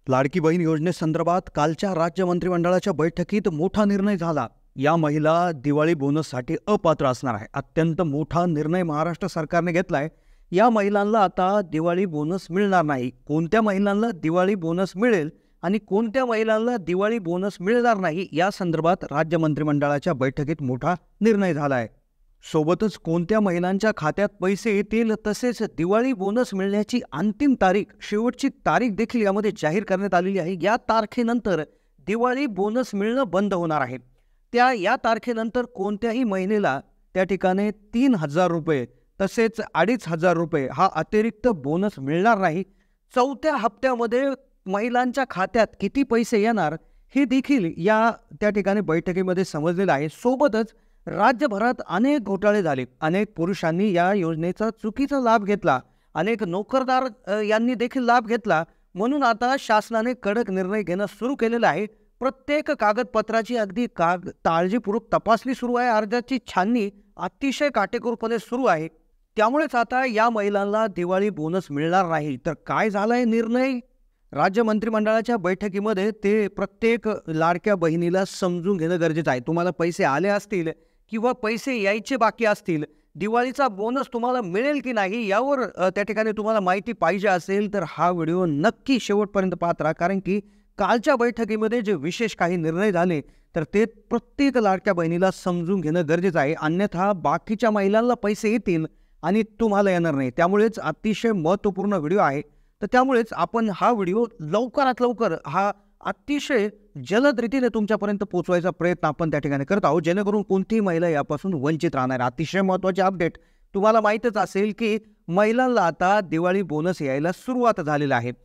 लाडकी बहीण योजनेसंदर्भात कालच्या राज्य मंत्रिमंडळाच्या बैठकीत मोठा निर्णय झाला। या महिला दिवाळी बोनससाठी अपात्र असणार आहे। अत्यंत मोठा निर्णय महाराष्ट्र सरकारने घेतलाय। या महिलांना आता दिवाळी बोनस मिळणार नाही। कोणत्या महिलांना दिवाळी बोनस मिळेल आणि कोणत्या महिलांना दिवाळी बोनस मिळणार नाही या संदर्भात राज्य मंत्रिमंडळाच्या बैठकीत मोठा निर्णय झाला आहे। सोबतच कोणत्या महिलांच्या खात्यात पैसे येतील तसेच दिवाळी बोनस मिळण्याची अंतिम तारीख, शेवटची तारीख देखील यामध्ये जाहीर करण्यात आलेली आहे। या तारखेनंतर दिवाळी बोनस मिळणं बंद होणार आहे। या तारखेनंतर कोणत्याही महिलेला त्या ठिकाणी 3000 रुपये तसेच 2500 रुपये हा अतिरिक्त बोनस मिळणार नाही। चौथ्या हप्त्यामध्ये महिलांच्या खात्यात किती पैसे येणार हे देखील त्या ठिकाणी बैठकीमध्ये समजलेलं आहे। सोबतच राज्यभरात अनेक घोटाळे झाले। अनेक पुरुषांनी या योजनेचा चुकीचा लाभ घेतला, अनेक नोकरदार यांनी देखील लाभ घेतला। म्हणून आता शासनाने कडक निर्णय घेणं सुरू केलेला आहे। प्रत्येक कागदपत्राची अगदी काळजीपूर्वक तपासणी सुरू आहे। अर्जाची छाननी अतिशय काटेकोरपणे सुरू आहे। त्यामुळेच आता या महिलांना दिवाळी बोनस मिळणार नाही। तर काय झालाय निर्णय? राज्य मंत्रिमंडळाच्या बैठकीमध्ये ते प्रत्येक लाडक्या बहिणीला समजून घेणं गरजेचं आहे। तुम्हाला पैसे आले असतील किंवा पैसे यायचे बाकी असतील, दिवाळीचा बोनस तुम्हाला मिळेल की नाही यावर त्या ठिकाणी तुम्हाला माहिती पाहिजे असेल तर हा व्हिडिओ नक्की शेवटपर्यंत पाहत राहा। कारण की कालच्या बैठकीमध्ये जे विशेष काही निर्णय झाले तर ते प्रत्येक लाडक्या बहिणीला समजून घेणं गरजेचं आहे। अन्यथा बाकीच्या महिलांना पैसे येतील आणि तुम्हाला येणार नाही। त्यामुळेच अतिशय महत्त्वपूर्ण व्हिडिओ आहे। तर त्यामुळेच आपण हा व्हिडिओ लवकरात लवकर अतिशय जलद रीतीने तुमच्यापर्यंत पोहोचवायचा प्रयत्न आपण त्या ठिकाणी करत आहोत, जेणेकरून कोणतीही महिला यापासून वंचित राहणार। अतिशय महत्त्वाचे अपडेट तुम्हाला माहीतच असेल की महिलांना आता दिवाळी बोनस यायला सुरुवात झालेला आहे।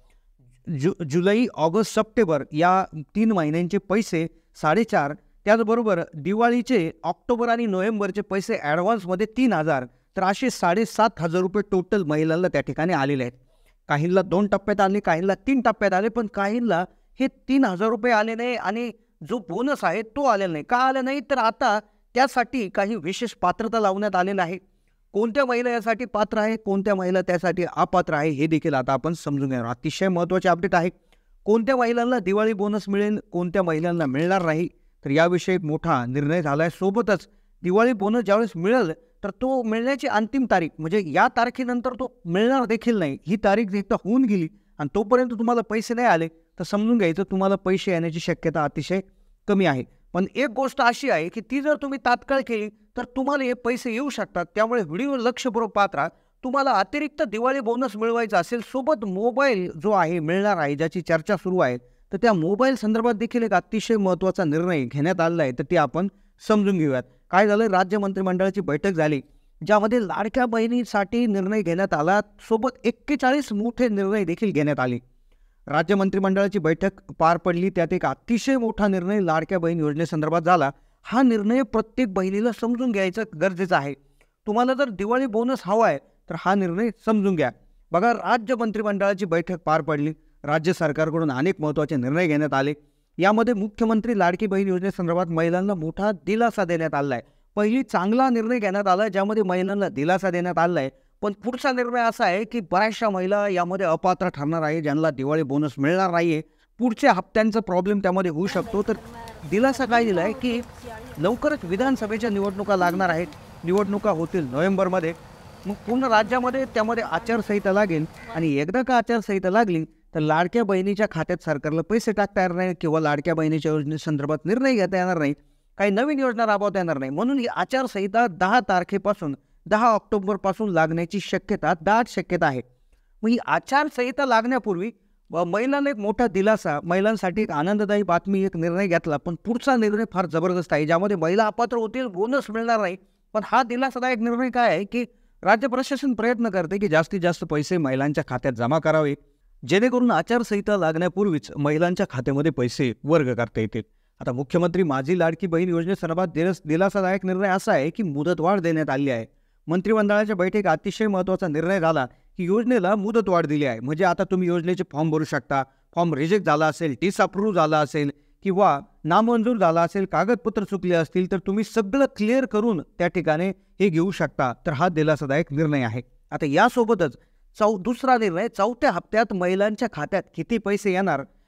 जुलै, ऑगस्ट, सप्टेंबर या 3 महिन्यांचे पैसे 4.5, त्याचबरोबर दिवाळीचे ऑक्टोबर आणि नोव्हेंबरचे पैसे ॲडव्हान्समध्ये 3000, तर असे 7500 रुपये टोटल महिलांना त्या ठिकाणी आलेले आहेत। काहींना 2 टप्प्यात आले, काहींना 3 टप्प्यात आले, पण काहींना हे 3000 रुपये आले नाही आणि जो बोनस आहे तो आलेला नाही। का आला नाही? तर आता त्यासाठी काही विशेष पात्रता लावण्यात आलेलं आहे। कोणत्या महिला यासाठी पात्र आहे, कोणत्या महिला त्यासाठी अपात्र आहे हे देखील आता आपण समजून घेणार। अतिशय महत्त्वाचे अपडेट आहे। कोणत्या महिलांना दिवाळी बोनस मिळेल, कोणत्या महिलांना मिळणार नाही, तर याविषयी एक मोठा निर्णय झाला आहे। सोबतच दिवाळी बोनस ज्यावेळेस मिळेल तर तो मिळण्याची अंतिम तारीख, म्हणजे या तारखेनंतर तो मिळणार देखील नाही। ही तारीख एकदा होऊन गेली आणि तोपर्यंत तुम्हाला पैसे नाही आले तर समजून घ्यायचं तुम्हाला पैसे येण्याची शक्यता अतिशय कमी आहे। पण एक गोष्ट अशी आहे की ती जर तुम्ही तात्काळ केली तर तुम्हाला हे पैसे येऊ शकतात। त्यामुळे व्हिडिओ लक्षपूर्वक पाहत राहा। तुम्हाला अतिरिक्त दिवाळी बोनस मिळवायचा असेल, सोबत मोबाईल जो आहे मिळणार आहे ज्याची चर्चा सुरू आहे, तर त्या मोबाईल संदर्भात देखील एक अतिशय महत्त्वाचा निर्णय घेण्यात आलेला आहे। तर ते आपण समजून घेऊयात। काय झालं? राज्य मंत्रिमंडळाची बैठक झाली ज्यामध्ये लाडक्या बहिणीसाठी निर्णय घेण्यात आला, सोबत 41 मोठे निर्णय देखील घेण्यात आले। राज्य मंत्रिमंडळाची बैठक पार पडली, त्यात एक अतिशय मोठा निर्णय लाडक्या बहीण योजनेसंदर्भात झाला। हा निर्णय प्रत्येक बहिणीला समजून घ्यायचा गरजेचं आहे। तुम्हाला जर दिवाळी बोनस हवा आहे तर हा निर्णय समजून घ्या। बघा, राज्य मंत्रिमंडळाची बैठक पार पडली। राज्य सरकारकडून अनेक महत्त्वाचे निर्णय घेण्यात आले। यामध्ये मुख्यमंत्री लाडकी बहीण योजनेसंदर्भात महिलांना मोठा दिलासा देण्यात आला आहे। पहिली चांगला निर्णय घेण्यात आला ज्यामध्ये महिलांना दिलासा देण्यात आला आहे। पण पुढचा निर्णय असा आहे की बऱ्याचशा महिला यामध्ये अपात्र ठरणार आहे, ज्यांना दिवाळी बोनस मिळणार नाहीये। पुढच्या हप्त्यांचा प्रॉब्लेम त्यामध्ये होऊ शकतो। तर दिलासा काय दिला आहे की लवकरच विधानसभेच्या निवडणुका लागणार आहेत। निवडणुका होतील नोव्हेंबरमध्ये। मग पूर्ण राज्यामध्ये त्यामध्ये आचारसंहिता लागेल आणि एकदा का आचारसंहिता लागली तर लाडक्या बहिणीच्या खात्यात सरकारला पैसे टाकता येणार नाही किंवा लाडक्या बहिणीच्या योजनेसंदर्भात निर्णय घेता येणार नाही, काही नवीन योजना राबवता येणार नाही। म्हणून ही आचारसंहिता 10 तारखेपासून 10 ऑक्टोबरपासून लागण्याची शक्यता, दाट शक्यता आहे। मग ही आचारसंहिता लागण्यापूर्वी महिलांना एक मोठा दिलासा, महिलांसाठी एक आनंददायी बातमी, एक निर्णय घेतला। पण पुढचा निर्णय फार जबरदस्त आहे ज्यामध्ये महिला अपात्र होतील, बोनस मिळणार नाही। पण हा दिलासादायक निर्णय काय आहे की राज्य प्रशासन प्रयत्न करते की जास्तीत जास्त पैसे महिलांच्या खात्यात जमा करावे, जेणेकरून आचारसंहिता लागण्यापूर्वीच महिलांच्या खात्यामध्ये पैसे वर्ग करता येतील। आता मुख्यमंत्री माझी लाडकी बहीण योजनेसंदर्भात दिलासादायक निर्णय असा आहे की मुदतवाढ देण्यात आली आहे। मंत्रिमंडळाच्या बैठकीत अतिशय महत्त्वाचा निर्णय झाला की योजनेला मुदतवाढ दिली आहे। म्हणजे आता तुम्ही योजनेचे फॉर्म भरू शकता। फॉर्म रिजेक्ट झाला असेल, डिसअप्रूव्ह झाला असेल किंवा नामंजूर झाला असेल, कागदपत्र चुकले असतील तर तुम्ही सगळं क्लिअर करून त्या ठिकाणी हे घेऊ शकता। तर हा दिलासादायक निर्णय आहे। आता यासोबतच दुसरा निर्णय, चौथ्या हप्त्यात महिलांच्या खात्यात किती पैसे येणार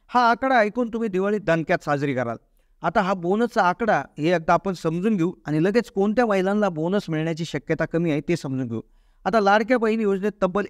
हा आकडा ऐकून तुम्ही दिवाळी दणक्यात साजरी कराल. आता हा बोनसचा आकडा हे एकदा आपण समजून घेऊ आणि लगेच कोणत्या महिलांना बोनस मिळण्याची शक्यता कमी आहे ते समजून घेऊ. आता लाडक्या बहिणी योजनेत तब्बल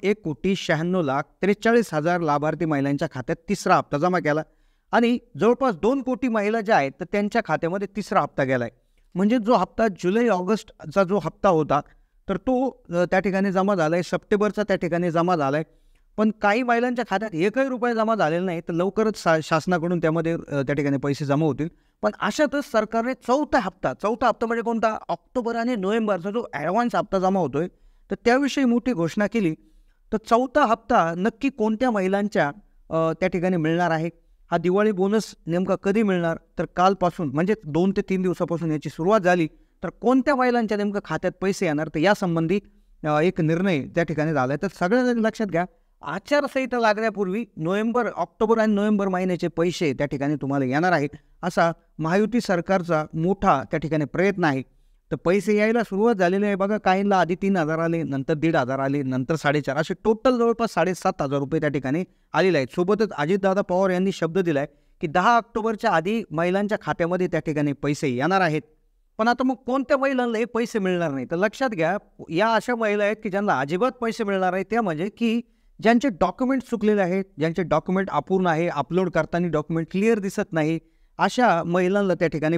1,96,43,000 लाभार्थी महिलांच्या खात्यात तिसरा हप्ता जमा केला आणि जवळपास 2 कोटी महिला ज्या आहेत तर त्यांच्या खात्यामध्ये तिसरा हप्ता गेलाय. म्हणजे जो हप्ता जुलै ऑगस्टचा जो हप्ता होता तर तो त्या ठिकाणी जमा झालाय. सप्टेंबरचा त्या ठिकाणी जमा झालाय. पण काही महिलांच्या खात्यात एकही रुपया जमा झालेला नाही. तर लवकरच शासनाकडून त्यामध्ये त्या ठिकाणी पैसे जमा होतील. पण अशातच सरकारने चौथा हप्ता म्हणजे कोणता, ऑक्टोबर आणि नोव्हेंबरचा जो ॲडव्हान्स हप्ता जमा होतोय तर त्याविषयी मोठी घोषणा केली. तर चौथा हप्ता नक्की कोणत्या महिलांच्या त्या ठिकाणी मिळणार आहे, हा दिवाळी बोनस नेमका कधी मिळणार, तर कालपासून म्हणजे 2 ते 3 दिवसापासून याची सुरुवात झाली. तर कोणत्या महिलांच्या नेमकं खात्यात पैसे येणार तर यासंबंधी एक निर्णय त्या ठिकाणी झाला आहे. तर सगळ्यांनी लक्षात घ्या, आचारसंहिता लागण्यापूर्वी ऑक्टोबर आणि नोव्हेंबर महिन्याचे पैसे त्या ठिकाणी तुम्हाला येणार आहेत, असा महायुती सरकारचा मोठा त्या ठिकाणी प्रयत्न आहे. तर पैसे यायला सुरुवात झालेली आहे बघा. काहींना आधी 3,000 आले, नंतर 1,500 आले, नंतर 4,500, असे टोटल जवळपास 7,500 रुपये त्या ठिकाणी आलेले आहेत. सोबतच अजितदादा पवार यांनी शब्द दिला आहे की 10 ऑक्टोबरच्या आधी महिलांच्या खात्यामध्ये त्या ठिकाणी पैसे येणार आहेत. पण आता मग कोणत्या महिलांना हे पैसे मिळणार नाही, तर लक्षात घ्या, या अशा महिला आहेत की ज्यांना अजिबात पैसे मिळणार आहेत. त्या म्हणजे की ज्यांचे डॉक्युमेंट चुकलेले आहेत, ज्यांचे डॉक्युमेंट अपूर्ण आहे, अपलोड करताना डॉक्युमेंट क्लिअर दिसत नाही, अशा महिलांना त्या ठिकाणी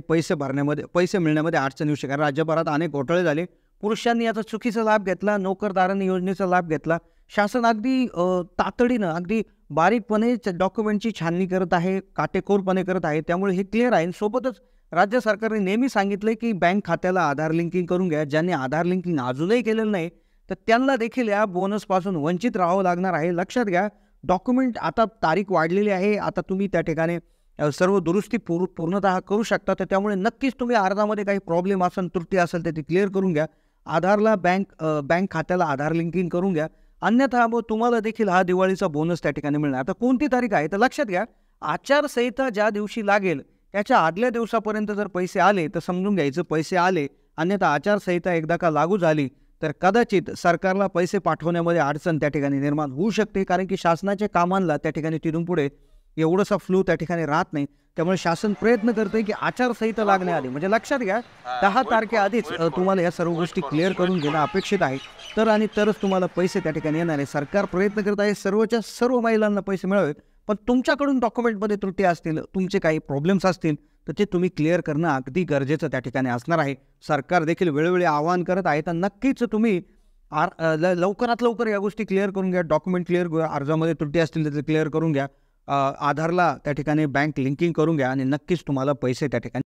पैसे मिळण्यामध्ये अडचण येऊ शकते. कारण राज्यभरात अनेक घोटाळे झाले. पुरुषांनी याचा चुकीचा लाभ घेतला, नोकरदारांनी योजनेचा लाभ घेतला. शासन अगदी तातडीनं, अगदी बारीकपणे डॉक्युमेंटची छाननी करत आहे, काटेकोरपणे करत आहे. त्यामुळे हे क्लिअर आहे. सोबतच राज्य सरकारने नेहमी सांगितलं की बँक खात्याला आधार लिंकिंग करून घ्या. ज्यांनी आधार लिंकिंग अजूनही केलेलं नाही तर त्यांना देखील या बोनसपासून वंचित राहावं लागणार आहे. लक्षात घ्या, डॉक्युमेंट आता तारीख वाढलेली आहे. आता तुम्ही त्या ठिकाणी सर्व दुरुस्ती पूर्णतः करू शकता. तर त्यामुळे नक्कीच तुम्ही अर्जामध्ये काही प्रॉब्लेम असेल, त्रुटी असेल तर ती क्लिअर करून घ्या. आधारला बँक खात्याला आधार लिंकिंग करून घ्या. अन्यथा मग तुम्हाला देखील हा दिवाळीचा बोनस त्या ठिकाणी मिळणार. आता कोणती तारीख आहे तर लक्षात घ्या, आचारसंहिता ज्या दिवशी लागेल त्याच्या आदल्या दिवसापर्यंत जर पैसे आले तर समजून घ्यायचं पैसे आले. अन्यथा आचारसंहिता एकदा का लागू झाली तर कदाचित सरकारला पैसे पाठवण्यामध्ये अडचण त्या ठिकाणी निर्माण होऊ शकते. कारण की शासनाच्या कामांना त्या ठिकाणी तिथून पुढे एवढंसा फ्लो त्या ठिकाणी राहत नाही. त्यामुळे शासन प्रयत्न करते की आचारसंहिता लागण्याआधी, म्हणजे लक्षात घ्या 10 तारखेआधीच तुम्हाला या सर्व गोष्टी क्लिअर करून घेणं अपेक्षित आहे. तरच तुम्हाला पैसे त्या ठिकाणी येणार आहे. सरकार प्रयत्न करत आहे सर्वच्या सर्व महिलांना पैसे मिळावेत. पण तुमच्याकडून डॉक्युमेंटमध्ये त्रुटी असतील, तुमचे काही प्रॉब्लेम्स असतील तर ते तुम्ही क्लिअर करणं अगदी गरजेचं त्या ठिकाणी असणार आहे. सरकार देखील वेळोवेळी आवाहन करत आहे. तर नक्कीच तुम्ही लवकरात लवकर या गोष्टी क्लिअर करून घ्या. डॉक्युमेंट क्लिअर करा, अर्जामध्ये त्रुटी असतील तर ते क्लिअर करून घ्या. आधारला त्या ठिकाणी बँक लिंकिंग करून घ्या आणि नक्कीच तुम्हाला पैसे त्या ठिकाणी